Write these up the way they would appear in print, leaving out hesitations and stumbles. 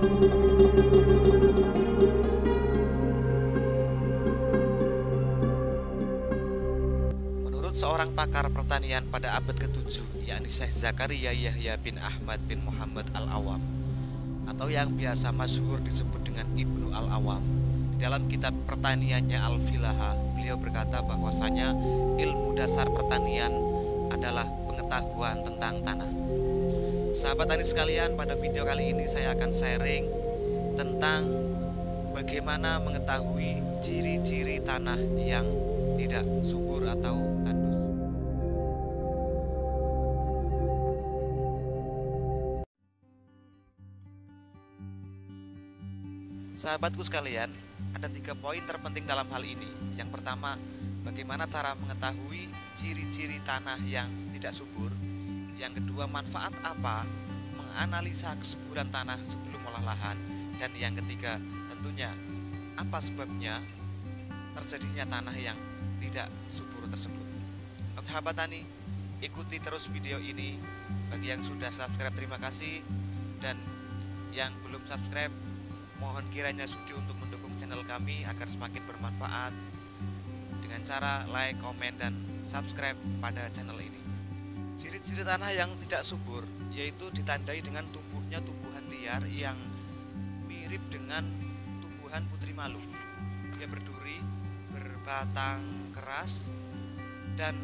Menurut seorang pakar pertanian pada abad ke-7, yakni Syekh Zakaria Yahya bin Ahmad bin Muhammad Al-Awam, atau yang biasa masyhur disebut dengan Ibnu Al-Awam, di dalam kitab pertaniannya Al-Filaha, beliau berkata bahwasanya ilmu dasar pertanian adalah pengetahuan tentang tanah. Sahabat tani sekalian, pada video kali ini saya akan sharing tentang bagaimana mengetahui ciri-ciri tanah yang tidak subur atau tandus. Sahabatku sekalian, ada 3 poin terpenting dalam hal ini. Yang pertama, bagaimana cara mengetahui ciri-ciri tanah yang tidak subur. Yang kedua, manfaat apa menganalisa kesuburan tanah sebelum olah lahan. Dan yang ketiga, tentunya apa sebabnya terjadinya tanah yang tidak subur tersebut. Sahabat tani, ikuti terus video ini. Bagi yang sudah subscribe, terima kasih. Dan yang belum subscribe, mohon kiranya sudi untuk mendukung channel kami agar semakin bermanfaat dengan cara like, komen, dan subscribe pada channel ini. Ciri-ciri tanah yang tidak subur yaitu ditandai dengan tumbuhnya tumbuhan liar yang mirip dengan tumbuhan putri malu. Dia berduri, berbatang keras, dan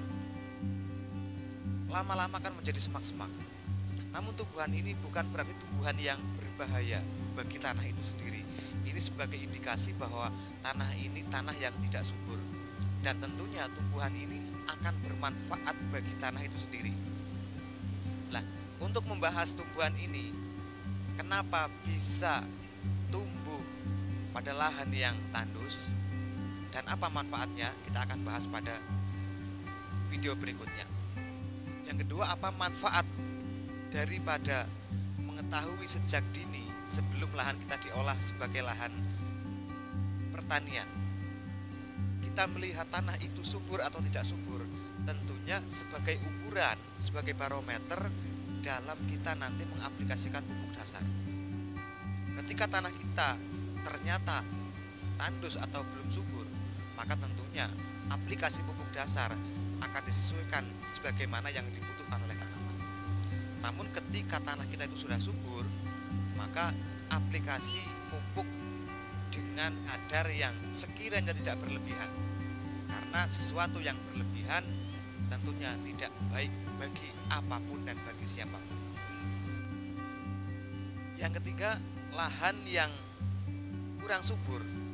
lama-lama akan menjadi semak-semak. Namun tumbuhan ini bukan berarti tumbuhan yang berbahaya bagi tanah itu sendiri. Ini sebagai indikasi bahwa tanah ini tanah yang tidak subur. Dan tentunya tumbuhan ini akan bermanfaat bagi tanah itu sendiri. Nah, untuk membahas tumbuhan ini, kenapa bisa tumbuh pada lahan yang tandus dan apa manfaatnya, kita akan bahas pada video berikutnya. Yang kedua, apa manfaat daripada mengetahui sejak dini sebelum lahan kita diolah sebagai lahan pertanian. Kita melihat tanah itu subur atau tidak subur tentunya sebagai ukuran, sebagai barometer dalam kita nanti mengaplikasikan pupuk dasar. Ketika tanah kita ternyata tandus atau belum subur, maka tentunya aplikasi pupuk dasar akan disesuaikan sebagaimana yang dibutuhkan oleh tanaman. Namun ketika tanah kita itu sudah subur, maka aplikasi pupuk dengan kadar yang sekiranya tidak berlebihan, karena sesuatu yang berlebihan tentunya tidak baik bagi apapun dan bagi siapapun. Yang ketiga, lahan yang kurang subur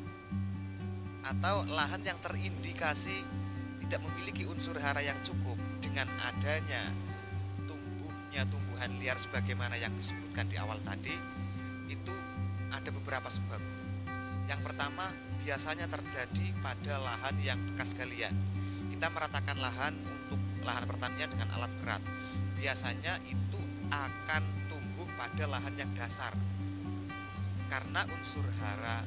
atau lahan yang terindikasi tidak memiliki unsur hara yang cukup dengan adanya tumbuhnya tumbuhan liar sebagaimana yang disebutkan di awal tadi, itu ada beberapa sebab. Yang pertama, biasanya terjadi pada lahan yang bekas galian. Kita meratakan lahan untuk lahan pertanian dengan alat berat. Biasanya itu akan tumbuh pada lahan yang dasar. Karena unsur hara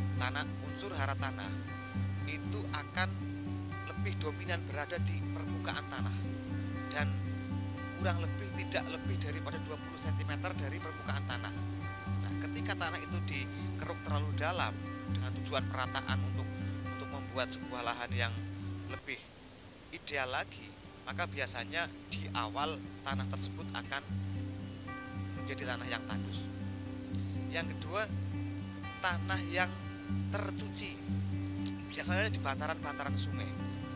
tanah itu akan lebih dominan berada di permukaan tanah dan kurang lebih tidak lebih daripada 20 cm dari permukaan tanah. Nah, ketika tanah itu dikeruk terlalu dalam dengan tujuan perataan untuk membuat sebuah lahan yang lebih ideal lagi, maka biasanya di awal tanah tersebut akan menjadi tanah yang tandus. Yang kedua, tanah yang tercuci. Biasanya di bantaran-bantaran sungai.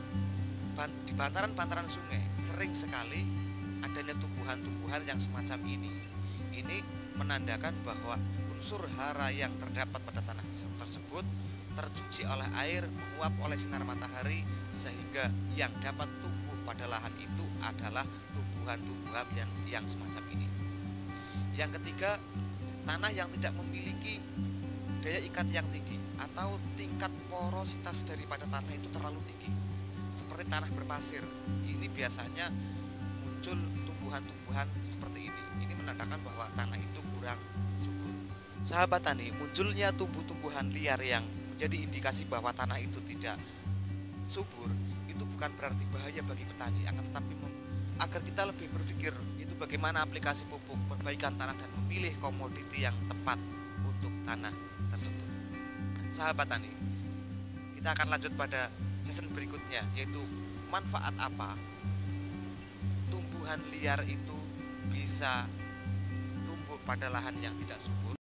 Di bantaran-bantaran sungai sering sekali adanya tumbuhan-tumbuhan yang semacam ini. Ini menandakan bahwa unsur hara yang terdapat pada tanah tersebut tercuci oleh air, menguap oleh sinar matahari, sehingga yang dapat tumbuh pada lahan itu adalah tumbuhan-tumbuhan yang semacam ini. Yang ketiga, tanah yang tidak memiliki daya ikat yang tinggi atau tingkat porositas daripada tanah itu terlalu tinggi, seperti tanah berpasir. Ini biasanya muncul tumbuhan-tumbuhan seperti ini. Ini menandakan bahwa tanah itu kurang subur. Sahabat tani, munculnya tumbuh-tumbuhan liar yang menjadi indikasi bahwa tanah itu tidak subur itu bukan berarti bahaya bagi petani, akan tetapi agar kita lebih berpikir itu bagaimana aplikasi pupuk, perbaikan tanah, dan memilih komoditi yang tepat untuk tanah tersebut. Sahabat tani, kita akan lanjut pada season berikutnya, yaitu manfaat apa tumbuhan liar itu bisa tumbuh pada lahan yang tidak subur.